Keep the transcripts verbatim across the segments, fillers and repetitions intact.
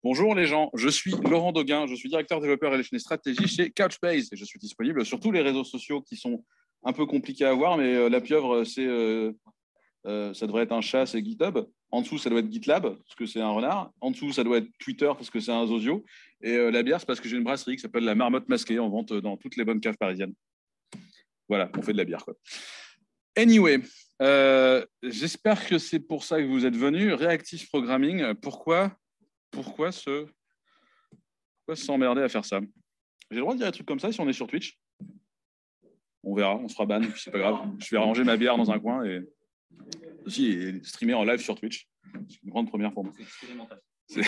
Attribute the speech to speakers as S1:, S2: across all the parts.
S1: Bonjour les gens, je suis Laurent Dauguin, je suis directeur développeur relation et stratégie chez Couchbase et je suis disponible sur tous les réseaux sociaux qui sont un peu compliqués à voir, mais euh, la pieuvre, c'est, euh, euh, ça devrait être un chat, c'est GitHub. En dessous, ça doit être GitLab, parce que c'est un renard. En dessous, ça doit être Twitter, parce que c'est un zozio. Et euh, la bière, c'est parce que j'ai une brasserie qui s'appelle la Marmotte Masquée, en vente dans toutes les bonnes caves parisiennes. Voilà, on fait de la bière, quoi. Anyway, euh, j'espère que c'est pour ça que vous êtes venus. Reactive Programming, pourquoi Pourquoi se pourquoi s'emmerder à faire ça? J'ai le droit de dire des trucs comme ça si on est sur Twitch? On verra, on se fera ban, puis c'est pas grave. Je vais ranger ma bière dans un coin et aussi et streamer en live sur Twitch. C'est une grande première pour moi. C'est...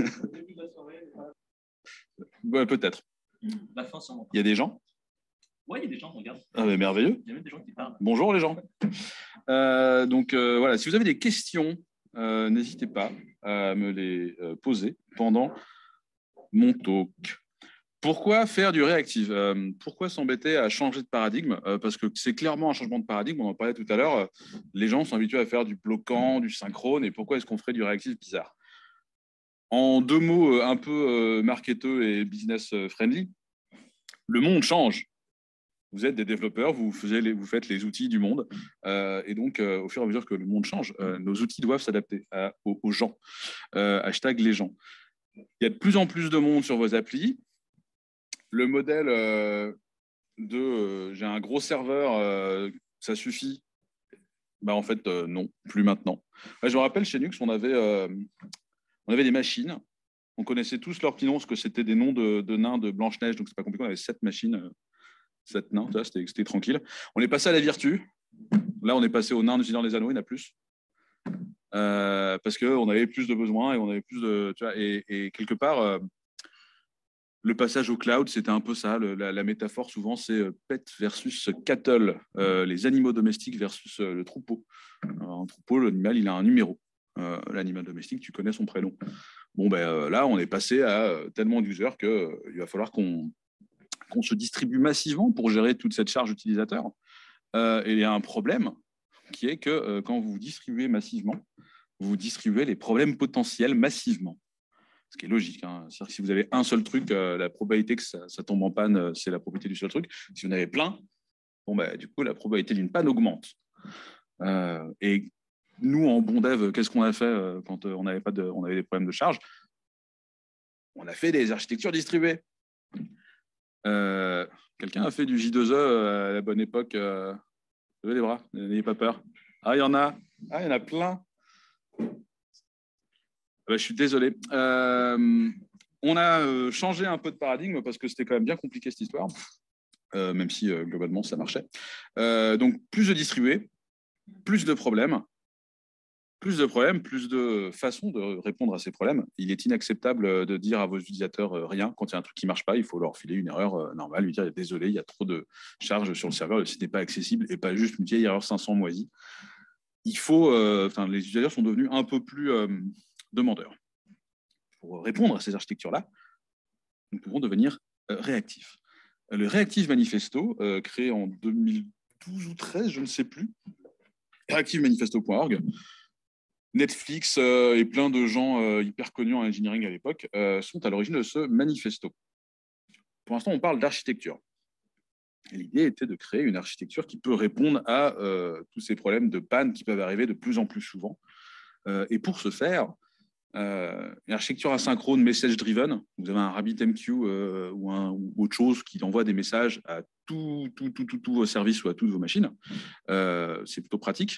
S1: ouais, peut-être.
S2: La fin sans
S1: il y a des gens?
S2: Ouais, il y a des gens, regarde.
S1: Ah, mais merveilleux.
S2: Il y a même des gens qui parlent.
S1: Bonjour les gens. Euh, donc euh, voilà, si vous avez des questions, euh, n'hésitez pas à me les euh, poser pendant mon talk. Pourquoi faire du réactif? euh, Pourquoi s'embêter à changer de paradigme? euh, Parce que c'est clairement un changement de paradigme, on en parlait tout à l'heure. Les gens sont habitués à faire du bloquant, du synchrone, et pourquoi est-ce qu'on ferait du réactif bizarre? En deux mots un peu euh, marketeux et business friendly, le monde change. Vous êtes des développeurs, vous, faisiez les, vous faites les outils du monde, euh, et donc euh, au fur et à mesure que le monde change, euh, nos outils doivent s'adapter à, aux, aux gens. Euh, hashtag les gens. Il y a de plus en plus de monde sur vos applis. Le modèle euh, de euh, j'ai un gros serveur, euh, ça suffit. Bah, en fait, euh, non, plus maintenant. Ouais, je me rappelle chez Nux, on avait, euh, on avait des machines. On connaissait tous leurs petits noms, parce que c'était des noms de, de nains de Blanche-Neige, donc c'est pas compliqué. On avait sept machines, euh, sept nains, c'était, c'était tranquille. On est passé à la Virtu. Là, on est passé aux nains du Seigneur des Anneaux, il y en a plus. Euh, parce qu'on avait plus de besoins et on avait plus de. Tu vois, et, et quelque part. Euh, Le passage au cloud, c'était un peu ça. Le, la, la métaphore, souvent, c'est pet versus cattle, euh, les animaux domestiques versus euh, le troupeau. Alors, un troupeau, l'animal, il a un numéro. Euh, l'animal domestique, tu connais son prénom. Bon, ben euh, là, on est passé à euh, tellement d'users qu'il euh, va falloir qu'on, qu'on se distribue massivement pour gérer toute cette charge utilisateur. Euh, et il y a un problème qui est que euh, quand vous distribuez massivement, vous distribuez les problèmes potentiels massivement. Ce qui est logique. Hein. C'est-à-dire que si vous avez un seul truc, euh, la probabilité que ça, ça tombe en panne, euh, c'est la probabilité du seul truc. Si vous en avez plein, bon, bah, du coup, la probabilité d'une panne augmente. Euh, et nous, en bon dev, qu'est-ce qu'on a fait euh, quand euh, on, avait pas de, on avait des problèmes de charge? On a fait des architectures distribuées. Euh, quelqu'un a fait du J deux E à la bonne époque? euh, Levez les bras, n'ayez pas peur. Ah, il y en a. Ah, il y en a plein. Ben, je suis désolé. Euh, on a euh, changé un peu de paradigme parce que c'était quand même bien compliqué cette histoire, euh, même si euh, globalement ça marchait. Euh, donc plus de distribués, plus de problèmes, plus de problèmes, plus de façons de répondre à ces problèmes. Il est inacceptable de dire à vos utilisateurs euh, rien quand il y a un truc qui ne marche pas. Il faut leur filer une erreur euh, normale, lui dire désolé, il y a trop de charges sur le serveur, le site n'est pas accessible et pas juste une vieille erreur cinq cents moisie. Il faut, euh, enfin, les utilisateurs sont devenus un peu plus euh, demandeurs. Pour répondre à ces architectures-là, nous pouvons devenir euh, réactifs. Le Reactive Manifesto, euh, créé en deux mille douze ou treize, je ne sais plus, reactive manifesto point org, Netflix euh, et plein de gens euh, hyper connus en engineering à l'époque euh, sont à l'origine de ce manifesto. Pour l'instant, on parle d'architecture. Et l'idée était de créer une architecture qui peut répondre à euh, tous ces problèmes de panne qui peuvent arriver de plus en plus souvent. Euh, et pour ce faire, Euh, une architecture asynchrone message-driven, vous avez un RabbitMQ euh, ou, un, ou autre chose qui envoie des messages à tous tout, tout, tout, tout vos services ou à toutes vos machines. Euh, c'est plutôt pratique.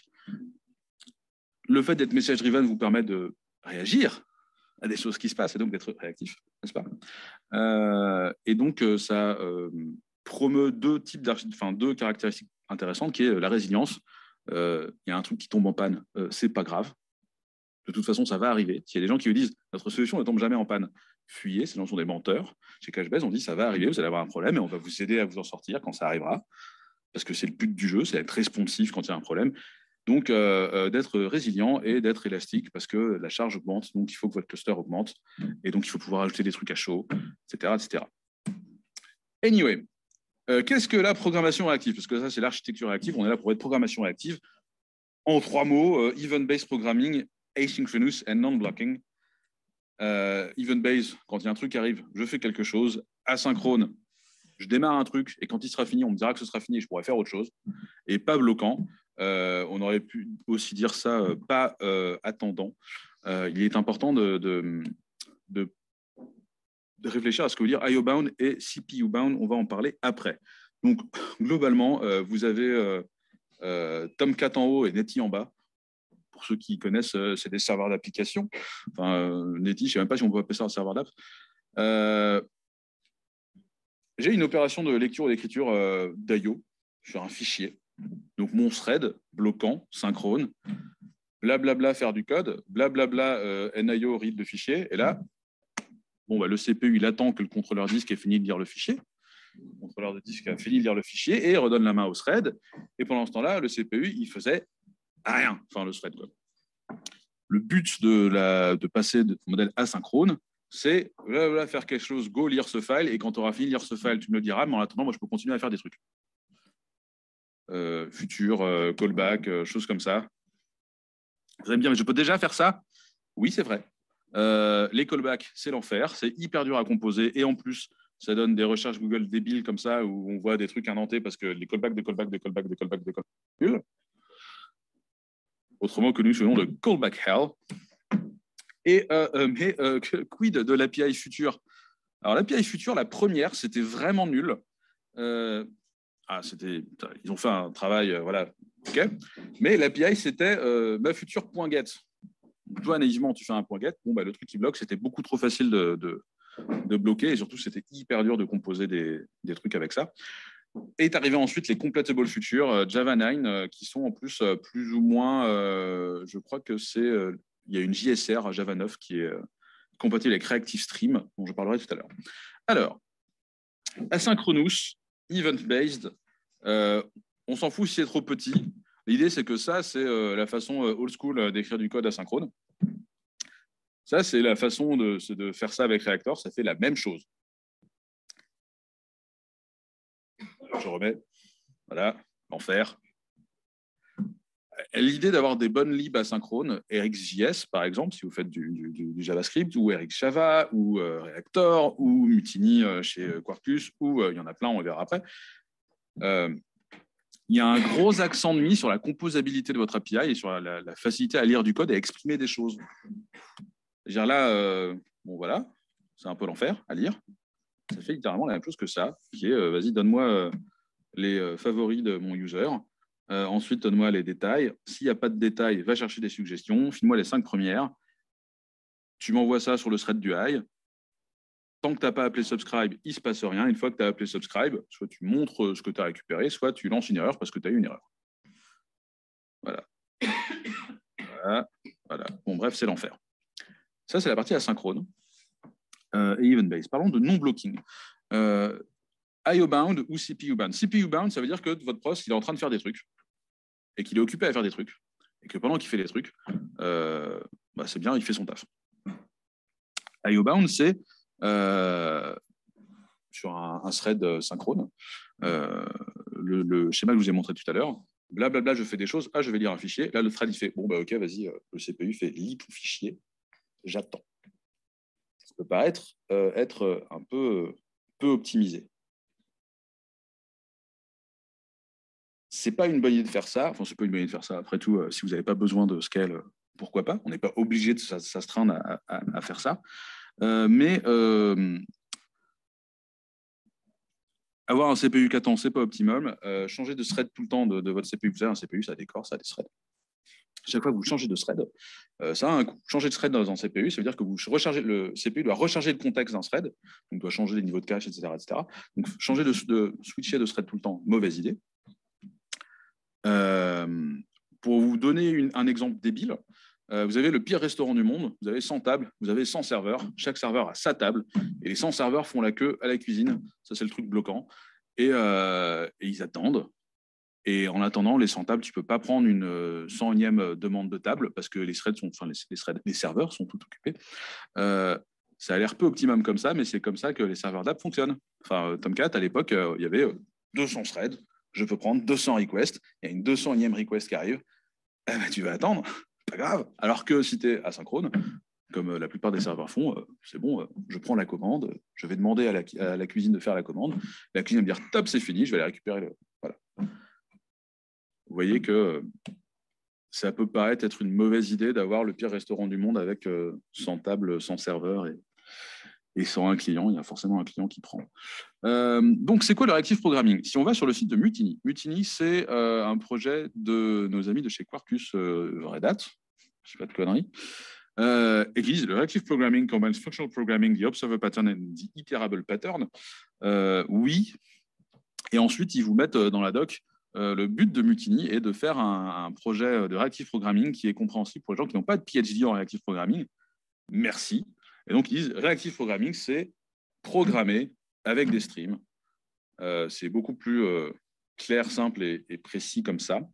S1: Le fait d'être message-driven vous permet de réagir à des choses qui se passent et donc d'être réactif, n'est-ce pas? euh, Et donc, ça euh, promeut deux, types enfin, deux caractéristiques intéressantes qui est la résilience. Il euh, y a un truc qui tombe en panne, euh, c'est pas grave. De toute façon, ça va arriver. S'il y a des gens qui vous disent notre solution ne tombe jamais en panne, fuyez, ces gens sont des menteurs. Chez Couchbase, on dit ça va arriver, vous allez avoir un problème et on va vous aider à vous en sortir quand ça arrivera. Parce que c'est le but du jeu, c'est d'être responsif quand il y a un problème. Donc, euh, euh, d'être résilient et d'être élastique parce que la charge augmente, donc il faut que votre cluster augmente et donc il faut pouvoir ajouter des trucs à chaud, et cetera et cetera. Anyway, euh, qu'est-ce que la programmation réactive? Parce que ça, c'est l'architecture réactive. On est là pour être programmation réactive. En trois mots, euh, event-based programming, asynchronous and non-blocking. Euh, event base, quand il y a un truc qui arrive, je fais quelque chose. Asynchrone, je démarre un truc et quand il sera fini, on me dira que ce sera fini et je pourrai faire autre chose. Et pas bloquant. Euh, on aurait pu aussi dire ça, euh, pas euh, attendant. Euh, il est important de, de, de, de réfléchir à ce que veut dire I O bound et C P U bound. On va en parler après. Donc, globalement, euh, vous avez euh, euh, Tomcat en haut et Netty en bas. Pour ceux qui connaissent, euh, c'est des serveurs d'application. Enfin, euh, Netty, je ne sais même pas si on peut appeler ça un serveur d'app. Euh, j'ai une opération de lecture et d'écriture euh, d'I O sur un fichier. Donc, mon thread bloquant, synchrone, blablabla faire du code, blablabla euh, N I O read le fichier. Et là, bon, bah, le C P U, il attend que le contrôleur disque ait fini de lire le fichier. Le contrôleur de disque a fini de lire le fichier et redonne la main au thread. Et pendant ce temps-là, le C P U, il faisait rien. Enfin, le thread, quoi. Le but de, la, de passer de modèle asynchrone, c'est là, là, faire quelque chose, go lire ce file, et quand tu auras fini de lire ce file, tu me le diras, mais en attendant, moi, je peux continuer à faire des trucs. Euh, futur, euh, callback, euh, choses comme ça. Vous allez me dire, mais je peux déjà faire ça? Oui, c'est vrai. Euh, les callbacks, c'est l'enfer, c'est hyper dur à composer, et en plus, ça donne des recherches Google débiles comme ça, où on voit des trucs inventés parce que les callbacks, des callbacks, des callbacks, des callbacks, des callbacks, autrement connu sous le nom de callback hell. Et, euh, euh, mais euh, quid de l'A P I future? Alors, l'A P I future, la première, c'était vraiment nul. Euh, ah, c'était, ils ont fait un travail, euh, voilà, ok. Mais l'A P I, c'était euh, ma future.get. Toi, naïvement, tu fais un point get. Bon, bah, le truc qui bloque, c'était beaucoup trop facile de, de, de bloquer. Et surtout, c'était hyper dur de composer des, des trucs avec ça. Et est arrivé ensuite les completable futures, euh, Java neuf, euh, qui sont en plus euh, plus ou moins, euh, je crois que c'est. Euh, il y a une J S R à Java neuf qui est euh, compatible avec Reactive Stream, dont je parlerai tout à l'heure. Alors, asynchronous, event-based, euh, on s'en fout si c'est trop petit. L'idée, c'est que ça, c'est euh, la façon euh, old school euh, d'écrire du code asynchrone. Ça, c'est la façon de, de faire ça avec Reactor. Ça fait la même chose. Alors, je remets. Voilà, l'enfer. L'idée d'avoir des bonnes libs asynchrones, R X J S par exemple, si vous faites du, du, du JavaScript, ou R X Java, ou euh, Reactor, ou Mutiny euh, chez Quarkus, ou euh, il y en a plein, on verra après. Euh, il y a un gros accent de mis sur la composabilité de votre A P I et sur la, la facilité à lire du code et à exprimer des choses. C'est-à-dire là, euh, bon voilà, c'est un peu l'enfer à lire. Ça fait littéralement la même chose que ça, qui est, euh, vas-y, donne-moi euh, les euh, favoris de mon user. Euh, ensuite, donne-moi les détails. S'il n'y a pas de détails, va chercher des suggestions. File-moi les cinq premières. Tu m'envoies ça sur le thread du high. Tant que tu n'as pas appelé subscribe, il ne se passe rien. Une fois que tu as appelé subscribe, soit tu montres ce que tu as récupéré, soit tu lances une erreur parce que tu as eu une erreur. Voilà. Voilà. Voilà. Bon, bref, c'est l'enfer. Ça, c'est la partie asynchrone euh, et event-based. Parlons de non-blocking. Euh, I O bound ou C P U bound. C P U bound, ça veut dire que votre pros, il est en train de faire des trucs et qu'il est occupé à faire des trucs. Et que pendant qu'il fait des trucs, euh, bah, c'est bien, il fait son taf. I O bound, c'est euh, sur un, un thread synchrone, euh, le, le schéma que je vous ai montré tout à l'heure. Blablabla, je fais des choses. Ah, je vais lire un fichier. Là, le thread, il fait bon, bah, ok, vas-y, le C P U fait lis ton fichier. J'attends. Ça peut paraître euh, être un peu, peu optimisé. C'est pas une bonne idée de faire ça. Enfin, c'est pas une bonne idée de faire ça. Après tout, euh, si vous n'avez pas besoin de scale, euh, pourquoi pas? On n'est pas obligé de s'astreindre à, à, à faire ça. Euh, mais euh, avoir un C P U qui attend, c'est pas optimum. Euh, changer de thread tout le temps de, de votre C P U. Vous avez un C P U, ça décore, ça a des threads. Chaque fois que vous changez de thread, euh, ça a un coût. Changer de thread dans un C P U, ça veut dire que vous rechargez, le C P U doit recharger le contexte d'un thread, donc doit changer les niveaux de cache, et cetera, et cetera. Donc changer de, de switcher de thread tout le temps, mauvaise idée. Euh, pour vous donner une, un exemple débile, euh, vous avez le pire restaurant du monde, vous avez cent tables, vous avez cent serveurs, chaque serveur a sa table, et les cent serveurs font la queue à la cuisine, ça c'est le truc bloquant, et, euh, et ils attendent. Et en attendant, les cent tables, tu ne peux pas prendre une cent unième demande de table parce que les, threads sont, enfin, les, les, threads, les serveurs sont tout occupés. Euh, ça a l'air peu optimum comme ça, mais c'est comme ça que les serveurs d'app fonctionnent. Enfin, Tomcat, à l'époque, euh, il y avait deux cents threads. Je peux prendre deux cents requests. Il y a une deux cent unième request qui arrive. Eh ben, tu vas attendre. Pas grave. Alors que si tu es asynchrone, comme la plupart des serveurs font, euh, c'est bon, euh, je prends la commande, je vais demander à la, à la cuisine de faire la commande, la cuisine va me dire top, c'est fini, je vais aller récupérer le. Voilà. Vous voyez que euh, ça peut paraître être une mauvaise idée d'avoir le pire restaurant du monde avec euh, cent tables, cent serveurs et, et sans un client. Il y a forcément un client qui prend. Euh, donc, c'est quoi le reactive programming? Si on va sur le site de Mutiny, Mutiny, c'est euh, un projet de nos amis de chez Quarkus euh, Red Hat, je ne sais pas de conneries, euh, et qui disent le reactive programming combines functional programming, the observer pattern and the iterable pattern. Euh, oui. Et ensuite, ils vous mettent dans la doc euh, le but de Mutiny est de faire un, un projet de reactive programming qui est compréhensible pour les gens qui n'ont pas de P H D en reactive programming. Merci. Et donc, ils disent reactive programming, c'est programmer avec des streams. Euh, c'est beaucoup plus euh, clair, simple et, et précis comme ça.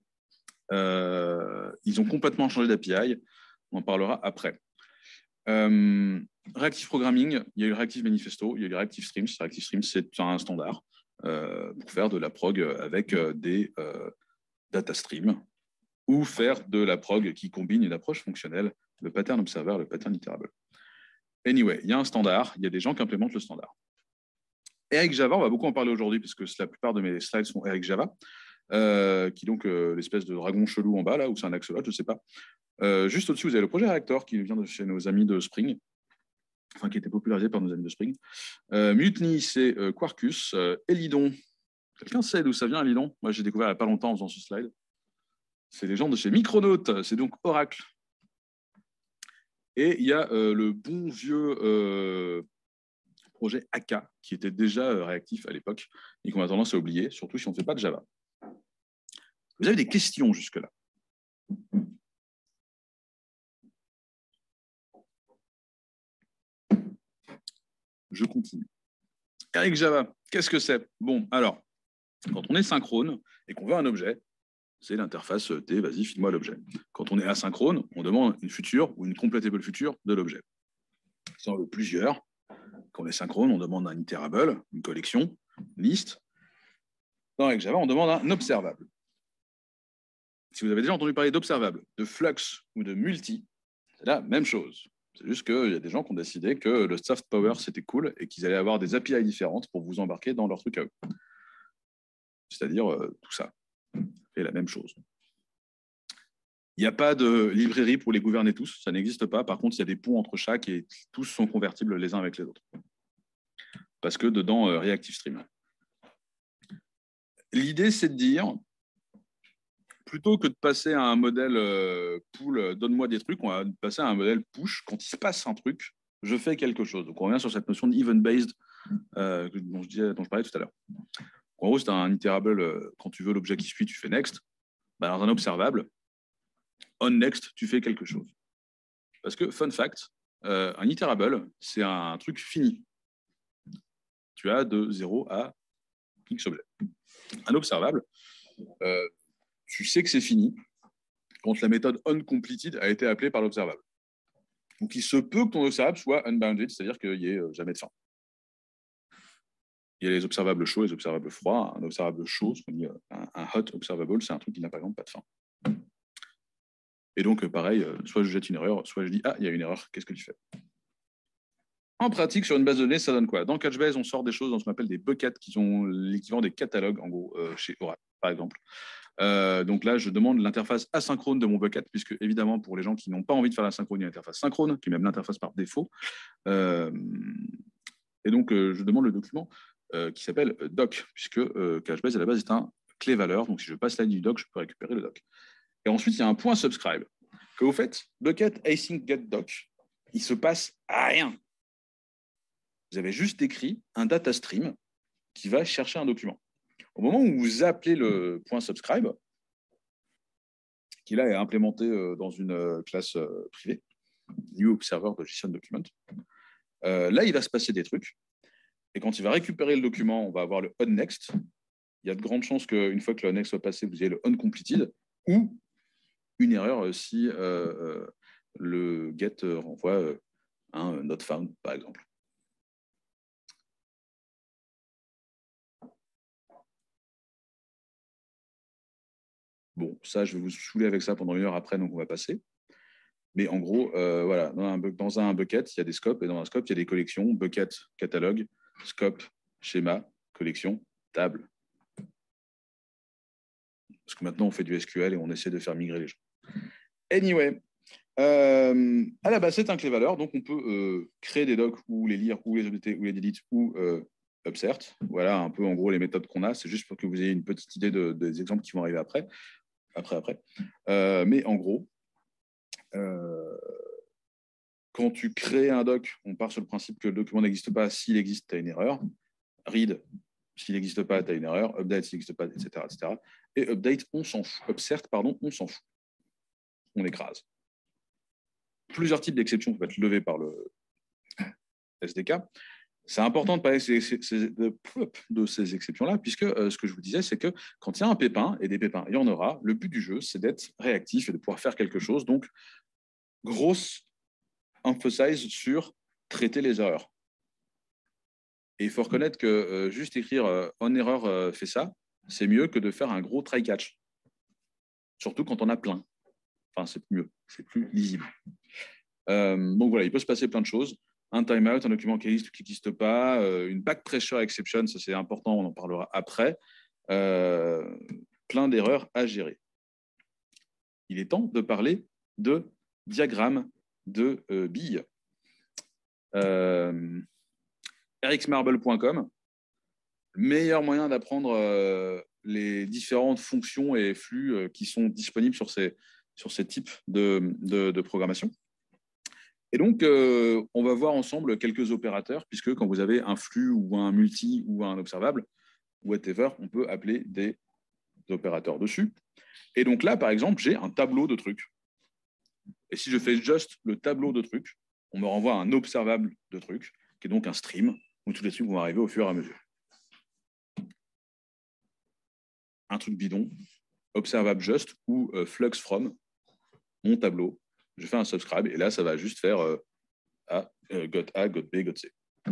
S1: Euh, ils ont complètement changé d'A P I. On en parlera après. Euh, reactive programming, il y a eu le Reactive Manifesto, il y a eu le Reactive Streams. Reactive Streams, c'est un standard euh, pour faire de la prog avec euh, des euh, data streams ou faire de la prog qui combine une approche fonctionnelle, le pattern observer, le pattern iterable. Anyway, il y a un standard, il y a des gens qui implémentent le standard. Eric Java, on va beaucoup en parler aujourd'hui parce que la plupart de mes slides sont Eric Java, euh, qui est donc euh, l'espèce de dragon chelou en bas, là, ou c'est un axolotl, je ne sais pas. Euh, juste au-dessus, vous avez le projet Reactor qui vient de chez nos amis de Spring, enfin qui était popularisé par nos amis de Spring. Euh, Mutiny, c'est euh, Quarkus. Euh, Elidon, quelqu'un sait d'où ça vient, Elidon? Moi, j'ai découvert il n'y a pas longtemps en faisant ce slide. C'est les gens de chez Micronaut, c'est donc Oracle. Et il y a euh, le bon vieux euh, projet A K, qui était déjà euh, réactif à l'époque et qu'on a tendance à oublier, surtout si on ne fait pas de Java. Vous avez des questions jusque-là? Je continue. Avec Java, qu'est-ce que c'est? Bon, alors, quand on est synchrone et qu'on veut un objet, c'est l'interface T, vas-y, file-moi l'objet. Quand on est asynchrone, on demande une future ou une completable future de l'objet. Si on veut plusieurs, quand on est synchrone, on demande un iterable, une collection, une liste. Dans avec Java, on demande un observable. Si vous avez déjà entendu parler d'observable, de flux ou de multi, c'est la même chose. C'est juste qu'il y a des gens qui ont décidé que le soft power, c'était cool et qu'ils allaient avoir des A P I différentes pour vous embarquer dans leur truc à eux. C'est-à-dire euh, tout ça. Et la même chose. Il n'y a pas de librairie pour les gouverner tous, ça n'existe pas. Par contre, il y a des ponts entre chaque et tous sont convertibles les uns avec les autres. Parce que dedans, euh, Reactive Stream. L'idée, c'est de dire, plutôt que de passer à un modèle euh, pull, euh, donne-moi des trucs, on va passer à un modèle push. Quand il se passe un truc, je fais quelque chose. Donc, on revient sur cette notion d'event-based euh, dont, je dont je parlais tout à l'heure. En gros, c'est un iterable, euh, quand tu veux l'objet qui suit, tu fais next. Bah, dans un observable, on next, tu fais quelque chose. Parce que, fun fact, euh, un iterable, c'est un truc fini. Tu as de zéro à X objet. Un observable, euh, tu sais que c'est fini quand la méthode onCompleted a été appelée par l'observable. Donc, il se peut que ton observable soit unbounded, c'est-à-dire qu'il n'y ait jamais de fin. Il y a les observables chauds et les observables froids. Un observable chaud, ce qu'on dit un, un hot observable, c'est un truc qui n'a par exemple pas de fin. Et donc, pareil, soit je jette une erreur, soit je dis, ah, il y a une erreur, qu'est-ce que tu fais? En pratique, sur une base de données, ça donne quoi? Dans Couchbase, on sort des choses dans ce qu'on appelle des buckets, qui sont l'équivalent des catalogues, en gros, euh, chez Oracle, par exemple. Euh, donc là, je demande l'interface asynchrone de mon bucket, puisque évidemment, pour les gens qui n'ont pas envie de faire la synchrone, il y a l'interface synchrone, qui est même l'interface par défaut. Euh, et donc, euh, je demande le document euh, qui s'appelle doc, puisque euh, Couchbase, à la base, est un clé-valeur. Donc, si je passe la ligne du doc, je peux récupérer le doc. Et ensuite, il y a un point subscribe. Que vous faites, bucket async get doc, il ne se passe rien. Vous avez juste écrit un data stream qui va chercher un document. Au moment où vous appelez le point subscribe, qui là est implémenté dans une classe privée, New Observer de JSON Document, euh, là, il va se passer des trucs. Et quand il va récupérer le document, on va avoir le onNext. Il y a de grandes chances qu'une fois que le onNext soit passé, vous ayez le onCompleted ou une erreur si euh, le get renvoie un not found, par exemple. Bon, ça, je vais vous saouler avec ça pendant une heure après, donc on va passer. Mais en gros, euh, voilà, dans un, dans un bucket, il y a des scopes, et dans un scope, il y a des collections, bucket, catalogue, scope, schéma, collection, table. Parce que maintenant, on fait du S Q L et on essaie de faire migrer les gens. Anyway, euh, à la base, c'est un clé valeur, donc on peut euh, créer des docs ou les lire, ou les updater, ou les delete, ou euh, upsert. Voilà un peu en gros les méthodes qu'on a. C'est juste pour que vous ayez une petite idée de, des exemples qui vont arriver après. Après, après. Euh, mais en gros, euh, quand tu crées un doc, on part sur le principe que le document n'existe pas. S'il existe, tu as une erreur. Read, s'il n'existe pas, tu as une erreur. Update, s'il n'existe pas, et cetera, et cetera. Et update, on s'en fout. Upsert, pardon, on s'en fout. On écrase. Plusieurs types d'exceptions peuvent être levées par le S D K. C'est important de parler de ces exceptions-là, puisque euh, ce que je vous disais, c'est que quand il y a un pépin, et des pépins, il y en aura, le but du jeu, c'est d'être réactif et de pouvoir faire quelque chose. Donc, grosse emphasize sur traiter les erreurs. Et il faut reconnaître que euh, juste écrire euh, « en erreur euh, fait ça », c'est mieux que de faire un gros try-catch. Surtout quand on a plein. Enfin, c'est mieux, c'est plus lisible. Euh, donc voilà, il peut se passer plein de choses. Un timeout, un document qui existe ou qui n'existe pas, euh, une back pressure exception, ça c'est important, on en parlera après. Euh, plein d'erreurs à gérer. Il est temps de parler de diagramme de euh, billes. Euh, rx marble point com, meilleur moyen d'apprendre euh, les différentes fonctions et flux euh, qui sont disponibles sur ces, sur ces types de, de, de programmation. Et donc, euh, on va voir ensemble quelques opérateurs, puisque quand vous avez un flux ou un multi ou un observable, whatever, on peut appeler des opérateurs dessus. Et donc là, par exemple, j'ai un tableau de trucs. Et si je fais juste le tableau de trucs, on me renvoie un observable de trucs, qui est donc un stream, où tous les trucs vont arriver au fur et à mesure. Un truc bidon, observable just ou euh, flux from, mon tableau, je fais un subscribe, et là, ça va juste faire euh, A, euh, got A, got B, got C.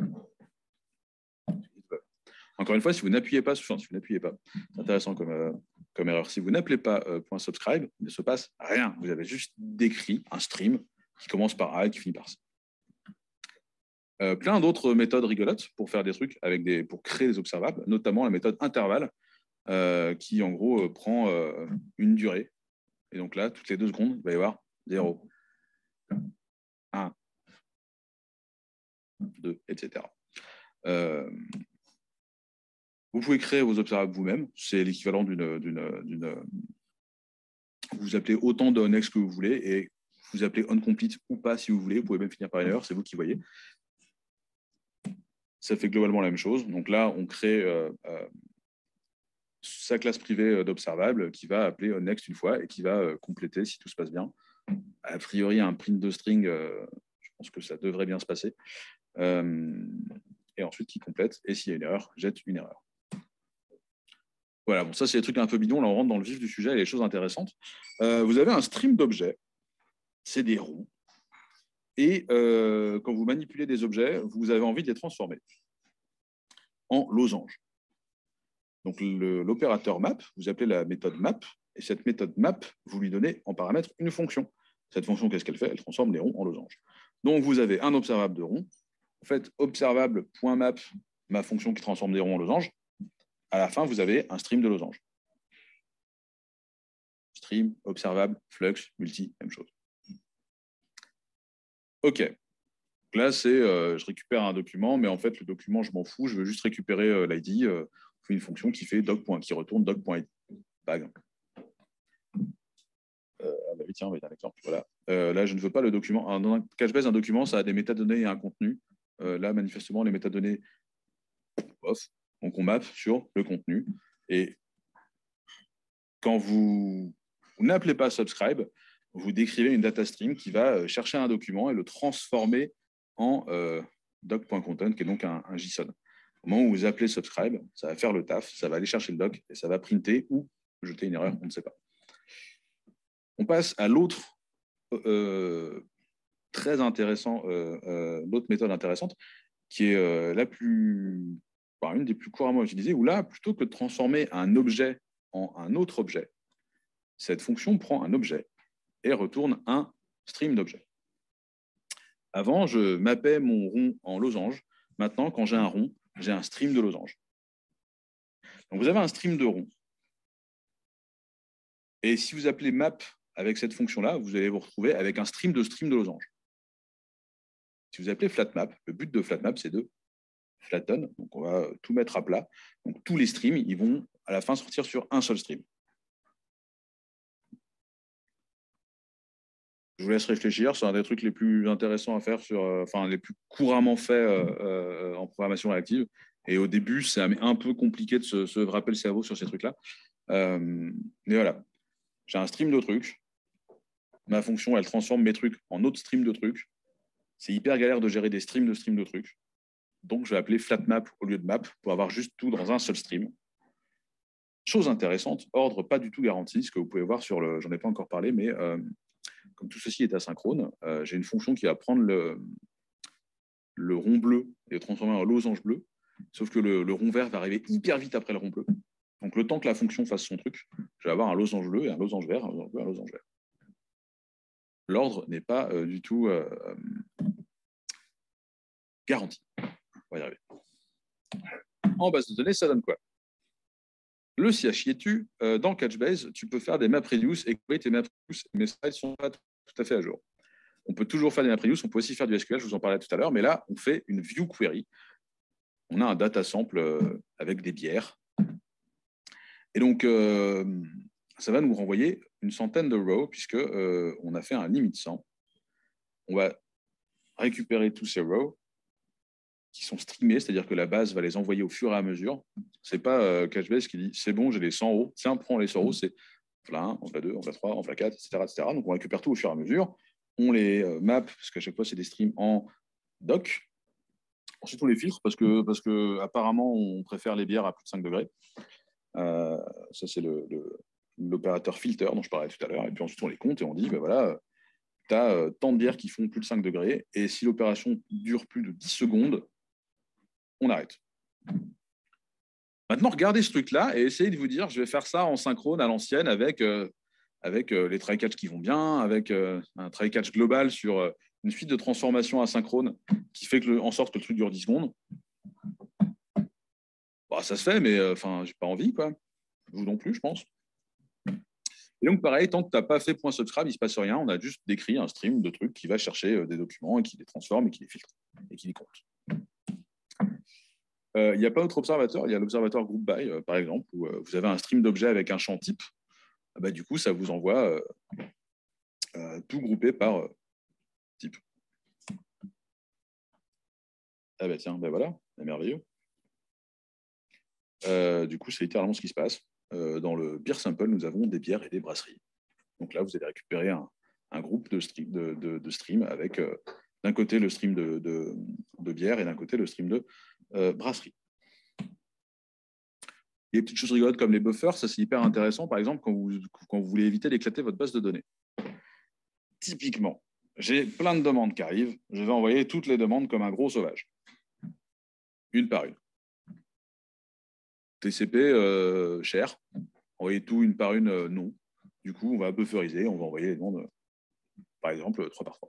S1: Encore une fois, si vous n'appuyez pas, enfin, si vous n'appuyez pas, c'est intéressant comme, euh, comme erreur, si vous n'appelez pas euh, .subscribe, il ne se passe rien. Vous avez juste décrit un stream qui commence par A et qui finit par C. Euh, plein d'autres méthodes rigolotes pour faire des trucs, avec des, pour créer des observables, notamment la méthode intervalle, euh, qui en gros euh, prend euh, une durée. Et donc là, toutes les deux secondes, il va y avoir zéro, un, deux, et cetera. Euh, vous pouvez créer vos observables vous-même. C'est l'équivalent d'une, d'une, d'une... Vous appelez autant de onX que vous voulez et vous appelez onComplete ou pas si vous voulez. Vous pouvez même finir par une erreur, c'est vous qui voyez. Ça fait globalement la même chose. Donc là, on crée euh, euh, sa classe privée d'observable qui va appeler onNext une fois et qui va euh, compléter si tout se passe bien. A priori, un print de string, euh, je pense que ça devrait bien se passer. Euh, et ensuite, qui complète. Et s'il y a une erreur, jette une erreur. Voilà, bon, ça, c'est des trucs un peu bidons. Là, on rentre dans le vif du sujet et les choses intéressantes. Euh, vous avez un stream d'objets. C'est des ronds. Et euh, quand vous manipulez des objets, vous avez envie de les transformer en losanges. Donc, l'opérateur map, vous appelez la méthode map, et cette méthode map, vous lui donnez en paramètre une fonction. Cette fonction, qu'est-ce qu'elle fait? Elle transforme les ronds en losanges. Donc, vous avez un observable de rond. En fait, observable.map, ma fonction qui transforme des ronds en losanges. À la fin, vous avez un stream de losanges. Stream, observable, flux, multi, même chose. OK. Donc là, c'est euh, je récupère un document, mais en fait, le document, je m'en fous. Je veux juste récupérer euh, l'I D. Euh, on fait une fonction qui fait doc. Qui retourne doc.id. Bag. Euh, ah bah oui, tiens, on va y un exemple. Voilà. Euh, là, je ne veux pas le document. Dans un cache-base, un document, ça a des métadonnées et un contenu. Euh, là, manifestement, les métadonnées off. Donc, on map sur le contenu. Et quand vous, vous n'appelez pas subscribe, vous décrivez une data stream qui va chercher un document et le transformer en euh, doc.content, qui est donc un, un JSON. Au moment où vous appelez subscribe, ça va faire le taf, ça va aller chercher le doc et ça va printer ou jeter une erreur, on ne sait pas. On passe à l'autre euh, très intéressant, euh, euh, l'autre méthode intéressante, qui est euh, la plus, enfin, une des plus couramment utilisées, où là, plutôt que de transformer un objet en un autre objet, cette fonction prend un objet et retourne un stream d'objets. Avant, je mappais mon rond en losange. Maintenant, quand j'ai un rond, j'ai un stream de losange. Donc, vous avez un stream de rond. Et si vous appelez map avec cette fonction-là, vous allez vous retrouver avec un stream de stream de losange. Si vous appelez flatmap, le but de flatmap, c'est de flatten. Donc, on va tout mettre à plat. Donc, tous les streams, ils vont à la fin sortir sur un seul stream. Je vous laisse réfléchir. C'est un des trucs les plus intéressants à faire, sur, euh, enfin, les plus couramment faits euh, euh, en programmation réactive. Et au début, c'est un peu compliqué de se, se rappeler le cerveau sur ces trucs-là. Euh, mais voilà. J'ai un stream de trucs. Ma fonction, elle transforme mes trucs en autres streams de trucs. C'est hyper galère de gérer des streams de streams de trucs. Donc, je vais appeler flatmap au lieu de map pour avoir juste tout dans un seul stream. Chose intéressante, ordre pas du tout garanti, ce que vous pouvez voir sur le... J'en ai pas encore parlé, mais euh, comme tout ceci est asynchrone, euh, j'ai une fonction qui va prendre le, le rond bleu et le transformer en losange bleu, sauf que le, le rond vert va arriver hyper vite après le rond bleu. Donc, le temps que la fonction fasse son truc, je vais avoir un losange bleu et un losange vert, un losange bleu, un losange vert. L'ordre n'est pas euh, du tout euh, garanti. On va y arriver. En base de données, ça donne quoi? Le C H I est tu, euh, dans Catchbase, tu peux faire des MapReduce et tes MapReduce, mes slides ne sont pas tout à fait à jour. On peut toujours faire des MapReduce, on peut aussi faire du S Q L, je vous en parlais tout à l'heure, mais là, on fait une view query. On a un data sample euh, avec des bières. Et donc, euh, ça va nous renvoyer une centaine de rows, puisqu'on euh, a fait un limit cent. On va récupérer tous ces rows qui sont streamés, c'est-à-dire que la base va les envoyer au fur et à mesure. Ce n'est pas euh, Catchbase qui dit c'est bon, j'ai les cent rows, tiens, prends les cent rows, c'est en fla un, en fla deux, en fla trois, en fla quatre, et cetera, et cetera. Donc on récupère tout au fur et à mesure. On les euh, map, parce qu'à chaque fois, c'est des streams en doc. Ensuite, on les filtre parce que, parce que apparemment, on préfère les bières à plus de cinq degrés. Euh, ça, c'est le, le, l'opérateur filter dont je parlais tout à l'heure. Et puis ensuite, on les compte et on dit, ben voilà, tu as euh, tant de bières qui font plus de cinq degrés. Et si l'opération dure plus de dix secondes, on arrête. Maintenant, regardez ce truc-là et essayez de vous dire, je vais faire ça en synchrone à l'ancienne avec, euh, avec euh, les try-catch qui vont bien, avec euh, un try-catch global sur euh, une suite de transformations asynchrone qui fait que le, en sorte que le truc dure dix secondes. Bah, ça se fait, mais enfin, euh, j'ai pas envie, quoi. Vous non plus, je pense. Et donc, pareil, tant que tu n'as pas fait point subscribe, il ne se passe rien. On a juste décrit un stream de trucs qui va chercher euh, des documents et qui les transforme et qui les filtre et qui les compte. Il euh, n'y a pas d'autre observateur. Il y a l'observateur group by, euh, par exemple, où euh, vous avez un stream d'objets avec un champ type. Ah bah, du coup, ça vous envoie euh, euh, tout groupé par euh, type. Ah bah tiens, ben voilà, c'est merveilleux. Euh, du coup, c'est littéralement ce qui se passe. Euh, dans le beer sample, nous avons des bières et des brasseries. Donc là, vous allez récupérer un, un groupe de stream, de, de, de stream avec euh, d'un côté le stream de, de, de bière et d'un côté le stream de euh, brasserie. Il y a des petites choses rigolotes comme les buffers, ça c'est hyper intéressant, par exemple, quand vous, quand vous voulez éviter d'éclater votre base de données. Typiquement, j'ai plein de demandes qui arrivent, je vais envoyer toutes les demandes comme un gros sauvage, une par une. T C P, euh, cher, envoyer tout une par une, euh, non. Du coup, on va bufferiser, on va envoyer les demandes, par exemple, trois par trois.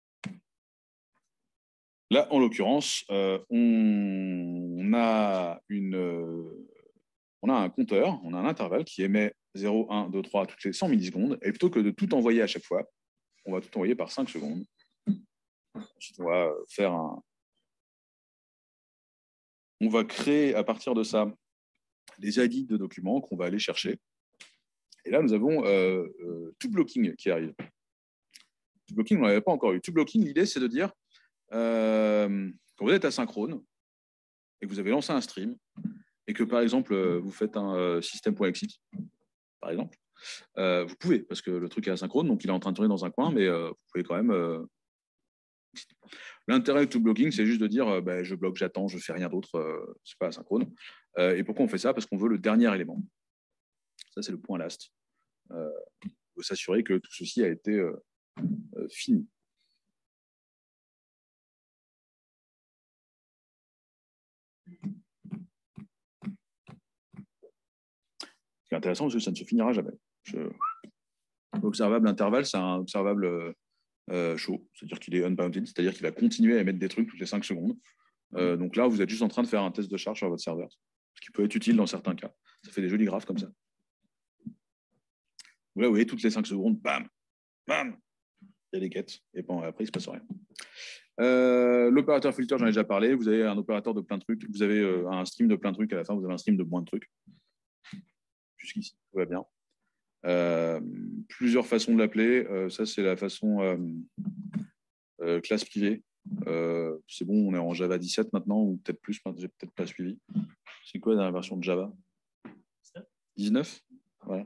S1: Là, en l'occurrence, euh, on a une... Euh, on a un compteur, on a un intervalle qui émet zéro, un, deux, trois toutes les cent millisecondes. Et plutôt que de tout envoyer à chaque fois, on va tout envoyer par cinq secondes. Ensuite, on va faire un... On va créer à partir de ça des I D de documents qu'on va aller chercher. Et là, nous avons euh, euh, ToBlocking qui arrive. ToBlocking, on n'en avait pas encore eu. ToBlocking, l'idée, c'est de dire, euh, quand vous êtes asynchrone et que vous avez lancé un stream, et que, par exemple, vous faites un euh, système.exit, par exemple, euh, vous pouvez, parce que le truc est asynchrone, donc il est en train de tourner dans un coin, mais euh, vous pouvez quand même... Euh... L'intérêt de ToBlocking, c'est juste de dire, euh, bah, je bloque, j'attends, je ne fais rien d'autre, euh, ce n'est pas asynchrone. Euh, et pourquoi on fait ça? Parce qu'on veut le dernier élément. Ça, c'est le point last. Euh, il faut s'assurer que tout ceci a été euh, euh, fini. Ce qui est intéressant, parce que ça ne se finira jamais. Je... Observable intervalle, c'est un observable euh, chaud, c'est-à-dire qu'il est unbounded, c'est-à-dire qu'il va continuer à émettre des trucs toutes les cinq secondes. Euh, donc là, vous êtes juste en train de faire un test de charge sur votre serveur, ce qui peut être utile dans certains cas. Ça fait des jolis graphes comme ça. Donc là, vous voyez, toutes les cinq secondes, bam, bam, il y a des quêtes, et bon, après, il ne se passe rien. Euh, l'opérateur filter, j'en ai déjà parlé. Vous avez un opérateur de plein de trucs. Vous avez euh, un stream de plein de trucs. À la fin, vous avez un stream de moins de trucs. Jusqu'ici, tout va bien. Euh, plusieurs façons de l'appeler. Euh, ça, c'est la façon euh, euh, classe privée. Euh, c'est bon, on est en Java dix-sept maintenant, ou peut-être plus. J'ai peut-être pas suivi. C'est quoi la dernière version de Java? dix-neuf. Voilà.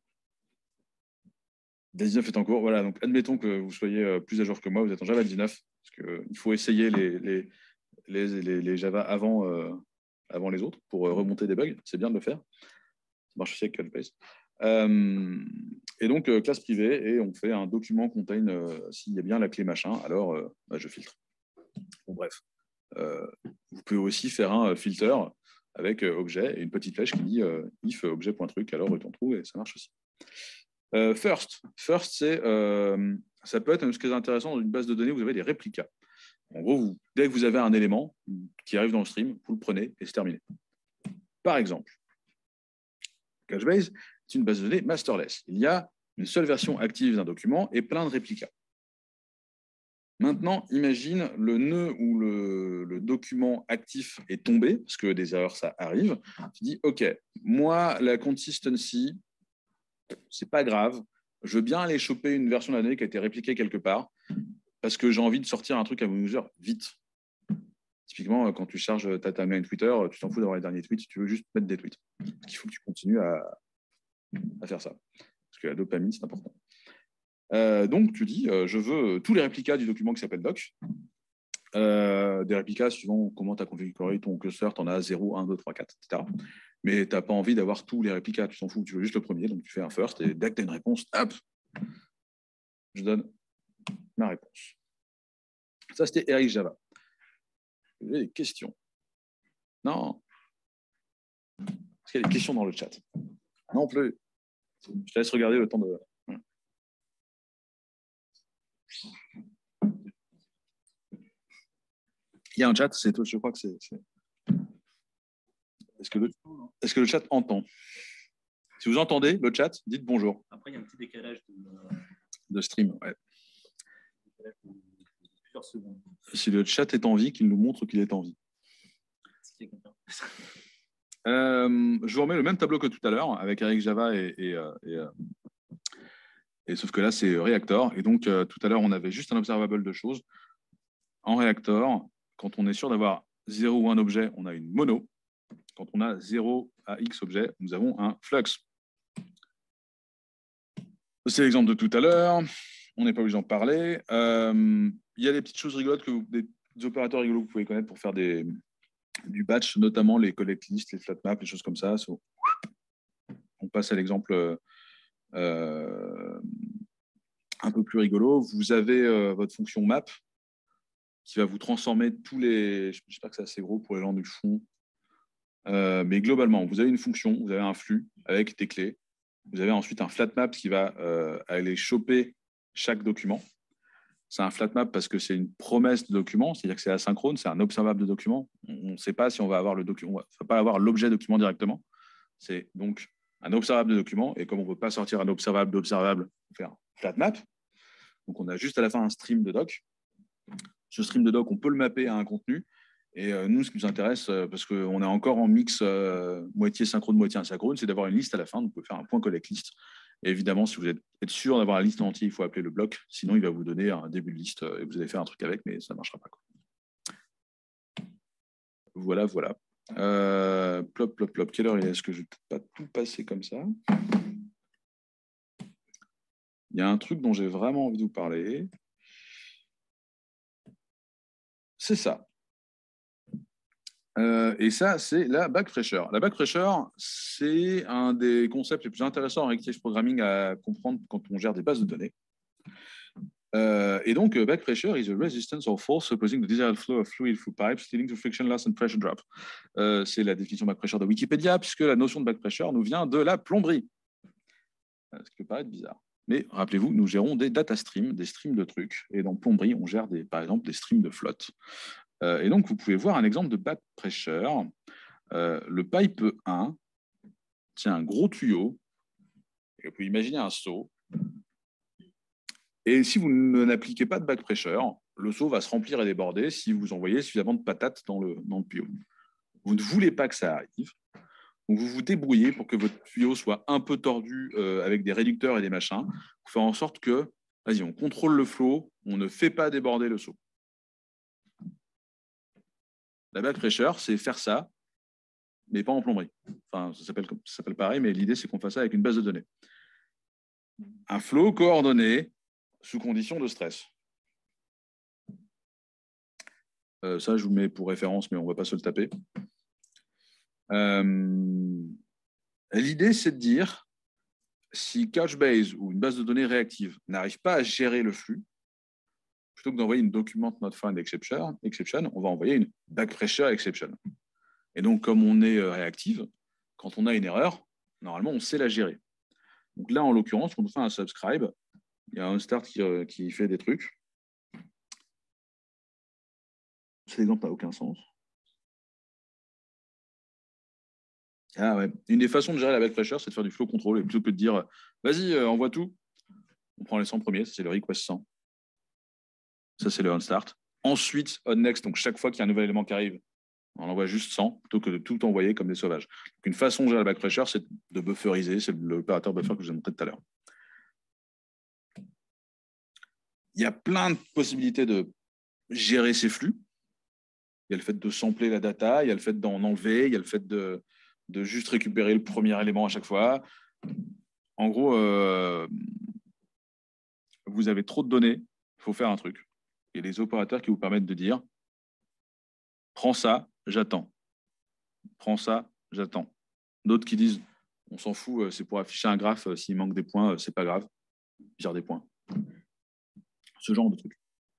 S1: dix-neuf est en cours. Voilà, donc admettons que vous soyez plus à jour que moi, vous êtes en Java dix-neuf, parce qu'il faut essayer les, les, les, les, les Java avant, euh, avant les autres pour remonter des bugs. C'est bien de le faire. Ça marche aussi avec Codebase. Euh, et donc, euh, classe privée, et on fait un document contain, euh, s'il y a bien la clé machin, alors euh, bah, je filtre. Bon, bref. Euh, vous pouvez aussi faire un filter avec euh, objet et une petite flèche qui dit euh, if objet.truc, alors return true, et ça marche aussi. Euh, first, first c'est, euh, ça peut être ce qui est intéressant dans une base de données, vous avez des réplicas. En gros, vous, dès que vous avez un élément qui arrive dans le stream, vous le prenez et c'est terminé. Par exemple, Couchbase est une base de données masterless. Il y a une seule version active d'un document et plein de réplicas. Maintenant, imagine le nœud où le, le document actif est tombé, parce que des erreurs, ça arrive. Tu dis, OK, moi, la consistency, c'est pas grave. Je veux bien aller choper une version de la donnée qui a été répliquée quelque part, parce que j'ai envie de sortir un truc à mesure vite. Typiquement, quand tu charges ta timeline Twitter, tu t'en fous d'avoir les derniers tweets, tu veux juste mettre des tweets. Parce qu'il faut que tu continues à, à faire ça. Parce que la dopamine, c'est important. Euh, donc, tu dis, euh, je veux tous les réplicas du document qui s'appelle doc. Euh, des réplicas suivant comment tu as configuré ton cluster, tu en as zéro, un, deux, trois, quatre, et cetera. Mais tu n'as pas envie d'avoir tous les réplicas, tu t'en fous, tu veux juste le premier, donc tu fais un first, et dès que tu as une réponse, hop, je donne ma réponse. Ça, c'était Eric Java. Vous avez des questions? Non. Est-ce qu'il y a des questions dans le chat? Non plus. Je te laisse regarder le temps de... Il y a un chat, c'est, je crois que c'est... c'est... Est-ce que, le... Est-ce que le chat entend? Si vous entendez le chat, dites bonjour.
S2: Après, il y a un petit décalage de,
S1: de stream. Ouais.
S2: De plusieurs secondes.
S1: Si le chat est en vie, qu'il nous montre qu'il est en vie. Euh, je vous remets le même tableau que tout à l'heure avec Eric Java et, et, et, et, et sauf que là c'est Reactor. Et donc euh, tout à l'heure on avait juste un observable de choses. En Reactor, quand on est sûr d'avoir zéro ou un objet, on a une mono. Quand on a zéro à x objets, nous avons un flux. C'est l'exemple de tout à l'heure. On n'est pas obligé d'en parler. Euh, il y a des petites choses rigolotes, que vous, des, des opérateurs rigolos que vous pouvez connaître pour faire des, du batch, notamment les collect lists, les flat maps, les choses comme ça. So, on passe à l'exemple euh, un peu plus rigolo. Vous avez euh, votre fonction map qui va vous transformer tous les... J'espère que c'est assez gros pour les gens du fond. Euh, mais globalement, vous avez une fonction, vous avez un flux avec des clés. Vous avez ensuite un flat map qui va euh, aller choper chaque document. C'est un flat map parce que c'est une promesse de document, c'est-à-dire que c'est asynchrone, c'est un observable de document. On ne sait pas si on va avoir le document, on ne va pas avoir l'objet document directement. C'est donc un observable de document, et comme on ne peut pas sortir un observable d'observable, on fait un flat map. Donc on a juste à la fin un stream de doc. Ce stream de doc, on peut le mapper à un contenu. Et euh, nous, ce qui nous intéresse, euh, parce qu'on est encore en mix euh, moitié synchrone, moitié asynchrone, c'est d'avoir une liste à la fin. Donc, vous pouvez faire un point collect list. Et évidemment, si vous êtes sûr d'avoir la liste entière, il faut appeler le bloc. Sinon, il va vous donner un début de liste et vous allez faire un truc avec, mais ça ne marchera pas, quoi. Voilà, voilà. Euh, plop, plop, plop. Quelle heure il est? Est-ce que je ne peux pas tout passer comme ça? Il y a un truc dont j'ai vraiment envie de vous parler. C'est ça. Euh, et ça, c'est la back pressure. La back pressure, c'est un des concepts les plus intéressants en reactive programming à comprendre quand on gère des bases de données. Euh, et donc, back pressure is a resistance or force opposing the desired flow of fluid through pipes, leading to friction loss and pressure drop. Euh, c'est la définition de back pressure de Wikipédia, puisque la notion de back pressure nous vient de la plomberie. Ce qui peut paraître bizarre. Mais rappelez-vous, nous gérons des data streams, des streams de trucs. Et dans plomberie, on gère des, par exemple des streams de flotte. Euh, et donc, vous pouvez voir un exemple de back pressure. Euh, le pipe un, c'est un gros tuyau. Et vous pouvez imaginer un seau. Et si vous n'appliquez pas de back pressure, le seau va se remplir et déborder si vous envoyez suffisamment de patates dans le, dans le tuyau. Vous ne voulez pas que ça arrive. Donc, vous vous débrouillez pour que votre tuyau soit un peu tordu euh, avec des réducteurs et des machins, pour faire en sorte que, vas-y, on contrôle le flot, on ne fait pas déborder le seau. La back pressure, c'est faire ça, mais pas en plomberie. Enfin, ça s'appelle, ça s'appelle pareil, mais l'idée, c'est qu'on fasse ça avec une base de données. Un flot coordonné sous conditions de stress. Euh, ça, je vous mets pour référence, mais on ne va pas se le taper. Euh, l'idée, c'est de dire, si Couchbase ou une base de données réactive n'arrive pas à gérer le flux, plutôt que d'envoyer une document not found exception, exception, on va envoyer une back pressure exception. Et donc, comme on est réactive, quand on a une erreur, normalement, on sait la gérer. Donc là, en l'occurrence, quand on fait un subscribe, il y a un start qui, euh, qui fait des trucs. Cet exemple n'a aucun sens. Ah ouais. Une des façons de gérer la back pressure, c'est de faire du flow control. Et plutôt que de dire, vas-y, euh, envoie tout, on prend les cent premiers, c'est le request cent. Ça, c'est le on start. Ensuite, on next, donc chaque fois qu'il y a un nouvel élément qui arrive, on envoie juste cent, plutôt que de tout envoyer comme des sauvages. Donc, une façon de gérer la back pressure, c'est de bufferiser, c'est l'opérateur buffer que je vous ai montré tout à l'heure. Il y a plein de possibilités de gérer ces flux. Il y a le fait de sampler la data, il y a le fait d'en enlever, il y a le fait de, de juste récupérer le premier élément à chaque fois. En gros, euh, vous avez trop de données, il faut faire un truc. Il y a des opérateurs qui vous permettent de dire « prends ça, j'attends. Prends ça, j'attends. » D'autres qui disent « on s'en fout, c'est pour afficher un graphe, s'il manque des points, c'est pas grave, vire des points. » Ce genre de truc.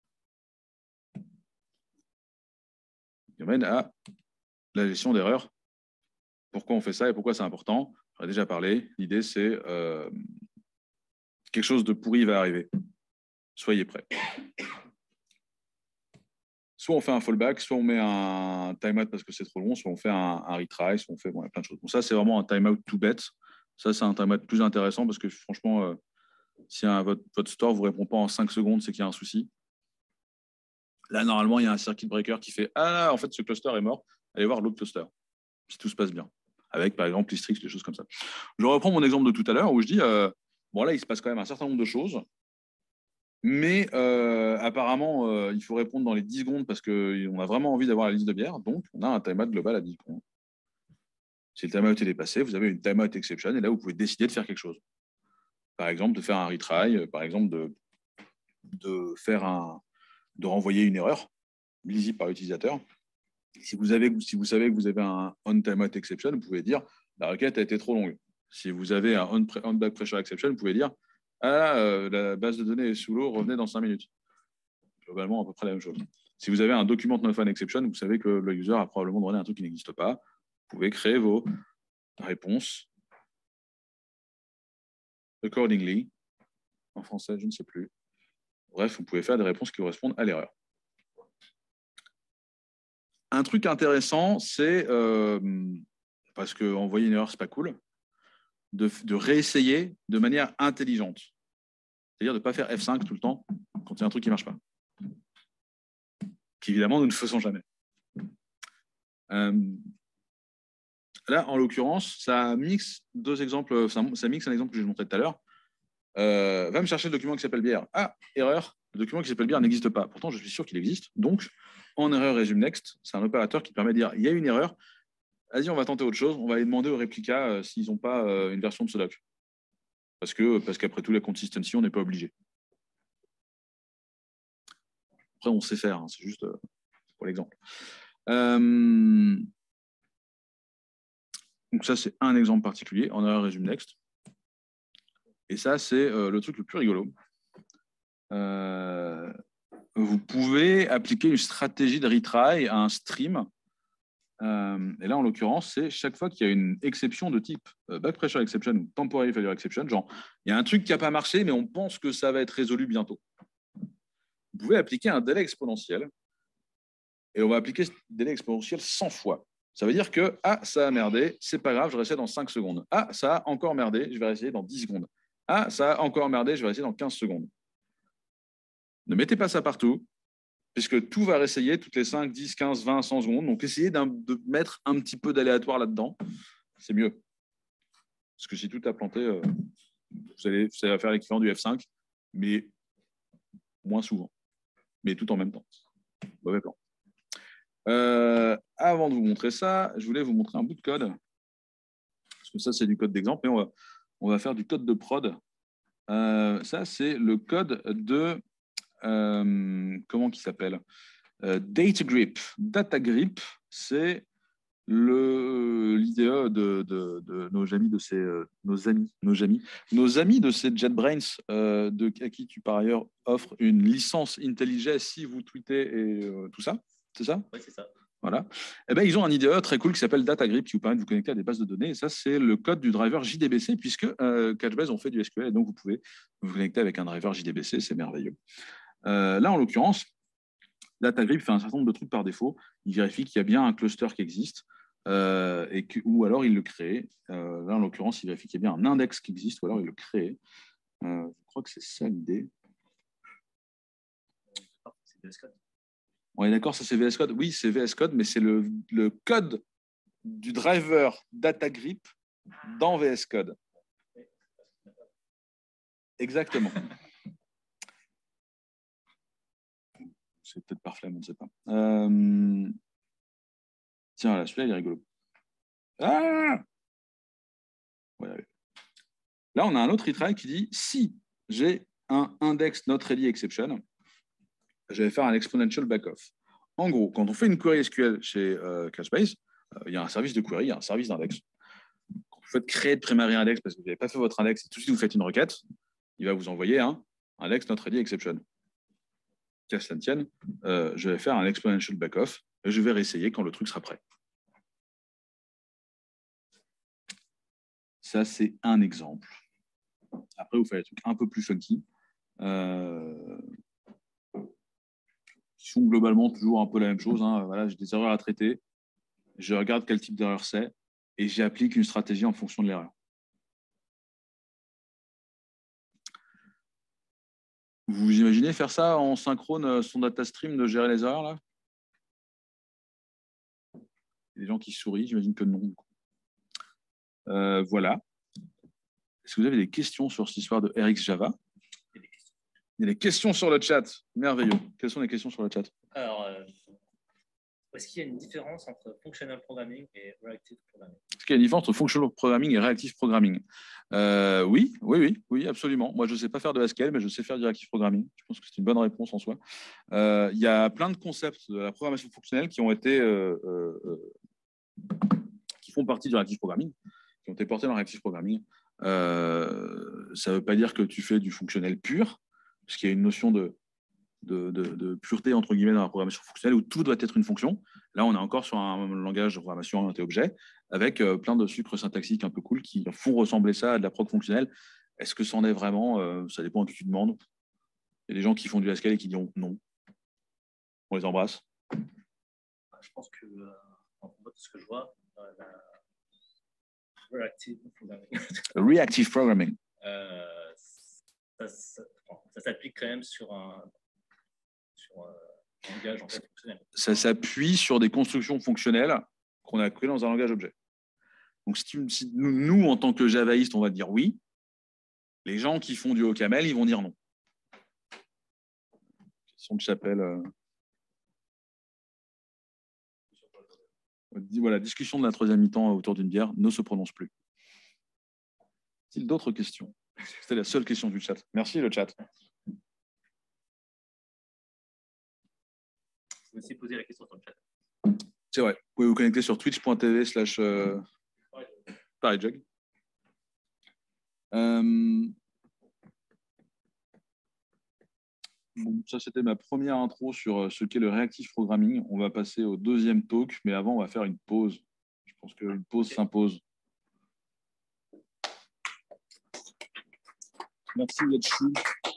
S1: Qui amène à la gestion d'erreurs. Pourquoi on fait ça et pourquoi c'est important? J'en ai déjà parlé. L'idée, c'est euh, quelque chose de pourri va arriver. Soyez prêts. Soit on fait un fallback, soit on met un timeout parce que c'est trop long, soit on fait un, un retry, soit on fait bon, il y a plein de choses. Bon, ça, c'est vraiment un timeout tout bête. Ça, c'est un timeout plus intéressant parce que franchement, euh, si un, votre, votre store ne vous répond pas en cinq secondes, c'est qu'il y a un souci. Là, normalement, il y a un circuit breaker qui fait « Ah là, en fait, ce cluster est mort. Allez voir l'autre cluster. » Si tout se passe bien. Avec, par exemple, l'Istrix, des choses comme ça. Je reprends mon exemple de tout à l'heure où je dis euh, « Bon, là, il se passe quand même un certain nombre de choses. Mais euh, apparemment, euh, il faut répondre dans les dix secondes parce qu'on a vraiment envie d'avoir la liste de bières. Donc, on a un timeout global à dix secondes. Si le timeout est dépassé, vous avez une timeout exception. Et là, vous pouvez décider de faire quelque chose. Par exemple, de faire un retry. Par exemple, de, de, faire un, de renvoyer une erreur lisible par l'utilisateur. Si vous, avez, si vous savez que vous avez un on timeout exception, vous pouvez dire la requête a été trop longue. Si vous avez un on, on back pressure exception, vous pouvez dire ah, euh, la base de données est sous l'eau, revenez dans cinq minutes. Globalement, à peu près la même chose. Si vous avez un document not found exception, vous savez que le user a probablement donné un truc qui n'existe pas. Vous pouvez créer vos réponses accordingly. En français, je ne sais plus. Bref, vous pouvez faire des réponses qui correspondent à l'erreur. Un truc intéressant, c'est, euh, parce qu'envoyer une erreur, ce n'est pas cool, de, de réessayer de manière intelligente. C'est-à-dire de ne pas faire F cinq tout le temps quand il y a un truc qui ne marche pas. Qu'évidemment, nous ne faisons jamais. Euh, là, en l'occurrence, ça mixe deux exemples, ça, ça mixe un exemple que je vous montrais tout à l'heure. Euh, va me chercher le document qui s'appelle bière. Ah, erreur, le document qui s'appelle bière n'existe pas. Pourtant, je suis sûr qu'il existe. Donc, en erreur resume next, c'est un opérateur qui permet de dire il y a une erreur, vas-y, on va tenter autre chose, on va aller demander aux réplicas euh, s'ils n'ont pas euh, une version de ce doc. Parce que parce qu'après tout, la consistency, on n'est pas obligé. Après, on sait faire, hein, c'est juste euh, pour l'exemple. Euh... Donc ça, c'est un exemple particulier, en erreur resume next. Et ça, c'est euh, le truc le plus rigolo. Euh... Vous pouvez appliquer une stratégie de retry à un stream Euh, et là, en l'occurrence, c'est chaque fois qu'il y a une exception de type euh, back pressure exception ou temporary failure exception, genre il y a un truc qui n'a pas marché, mais on pense que ça va être résolu bientôt. Vous pouvez appliquer un délai exponentiel et on va appliquer ce délai exponentiel cent fois. Ça veut dire que ah, ça a merdé, c'est pas grave, je vais essayer dans cinq secondes. Ah, ça a encore merdé, je vais essayer dans dix secondes. Ah, ça a encore merdé, je vais essayer dans quinze secondes. Ne mettez pas ça partout, puisque tout va réessayer toutes les cinq, dix, quinze, vingt, cent secondes. Donc, essayez de mettre un petit peu d'aléatoire là-dedans. C'est mieux. Parce que si tout a planté, euh, vous, allez, vous allez faire l'équivalent du F cinq, mais moins souvent. Mais tout en même temps. Mauvais plan. Euh, avant de vous montrer ça, je voulais vous montrer un bout de code. Parce que ça, c'est du code d'exemple. Et on va, on va faire du code de prod. Euh, ça, c'est le code de... Euh, comment il s'appelle euh, Data Grip. Data Grip, c'est l'I D E de, de, de nos amis de ces euh, nos amis nos amis nos amis de ces JetBrains euh, de à qui tu par ailleurs offres une licence IntelliJ si vous tweetez et euh, tout ça, c'est ça?
S2: Oui, c'est ça.
S1: Voilà. Eh ben, ils ont un I D E très cool qui s'appelle DataGrip qui vous permet de vous connecter à des bases de données. Et ça, c'est le code du driver J D B C puisque euh, Couchbase ont fait du S Q L et donc vous pouvez vous connecter avec un driver J D B C. C'est merveilleux. Euh, là, en l'occurrence, DataGrip fait un certain nombre de trucs par défaut. Il vérifie qu'il y a bien un cluster qui existe euh, et que, ou alors il le crée. Euh, là, en l'occurrence, il vérifie qu'il y a bien un index qui existe ou alors il le crée. Euh, je crois que c'est ça l'idée.
S2: C'est V S Code.
S1: On est d'accord, ça c'est V S Code. Oui, c'est V S Code, mais c'est le, le code du driver DataGrip dans V S Code. Exactement. C'est peut-être par flemme, on ne sait pas. Euh... Tiens, là, celui-là, il est rigolo. Ah voilà. Là, on a un autre retry qui dit si j'ai un index not ready exception, je vais faire un exponential backoff. En gros, quand on fait une query S Q L chez euh, Couchbase, euh, il y a un service de query, il y a un service d'index. Quand vous faites créer de primary index parce que vous n'avez pas fait votre index et tout de suite vous faites une requête, il va vous envoyer un index not ready exception. Qu'à cela ne tienne, euh, je vais faire un exponential backoff et je vais réessayer quand le truc sera prêt. Ça, c'est un exemple. Après, vous faites des trucs un peu plus funky. Euh, qui sont globalement toujours un peu la même chose. Hein. Voilà, j'ai des erreurs à traiter, je regarde quel type d'erreur c'est et j'applique une stratégie en fonction de l'erreur. Vous imaginez faire ça en synchrone, son data stream, de gérer les erreurs là? Il y a des gens qui sourient, j'imagine que non. Euh, voilà. Est-ce que vous avez des questions sur cette histoire de R X Java? Il y a des questions sur le chat. Merveilleux. Quelles sont les questions sur le chat?
S2: Alors, euh, est-ce qu'il y a une différence entre functional programming et reactive programming?
S1: Est-ce qu'il y a une différence entre functional programming et reactive programming? euh, Oui, oui, oui, oui, absolument. Moi, je ne sais pas faire de Haskell, mais je sais faire du reactive programming. Je pense que c'est une bonne réponse en soi. Euh, il y a plein de concepts de la programmation fonctionnelle qui ont été, euh, euh, qui font partie du reactive programming, qui ont été portés dans le reactive programming. Euh, ça ne veut pas dire que tu fais du fonctionnel pur, parce qu'il y a une notion de, de, de, de pureté entre guillemets dans la programmation fonctionnelle où tout doit être une fonction. Là, on est encore sur un langage de programmation orienté objet avec euh, plein de sucres syntaxiques un peu cool qui font ressembler ça à de la prog fonctionnelle. Est-ce que c'en est vraiment? euh, Ça dépend à qui tu demandes. Il y a des gens qui font du Haskell et qui diront non. On les embrasse.
S2: Je pense que, euh, en fait, ce que je vois, euh, la reactive programming,
S1: Reactive programming.
S2: euh, ça, ça, ça s'applique quand même sur un, sur un langage en fait, fonctionnel.
S1: Ça s'appuie sur des constructions fonctionnelles qu'on a créées dans un langage objet. Donc, si, tu, si nous, nous, en tant que javaïstes, on va dire oui, les gens qui font du OCaml, ils vont dire non. Question de chapelle. Euh... Voilà, discussion de la troisième mi-temps autour d'une bière ne se prononce plus. Est-il d'autres questions? C'était la seule question du chat. Merci le chat.
S2: Vous pouvez aussi poser la question sur le chat.
S1: C'est vrai. Vous pouvez vous connecter sur twitch point t v slash ParisJug. Euh... Bon, ça, c'était ma première intro sur ce qu'est le reactive programming. On va passer au deuxième talk, mais avant, on va faire une pause. Je pense qu'une pause s'impose. Merci, Yatchou.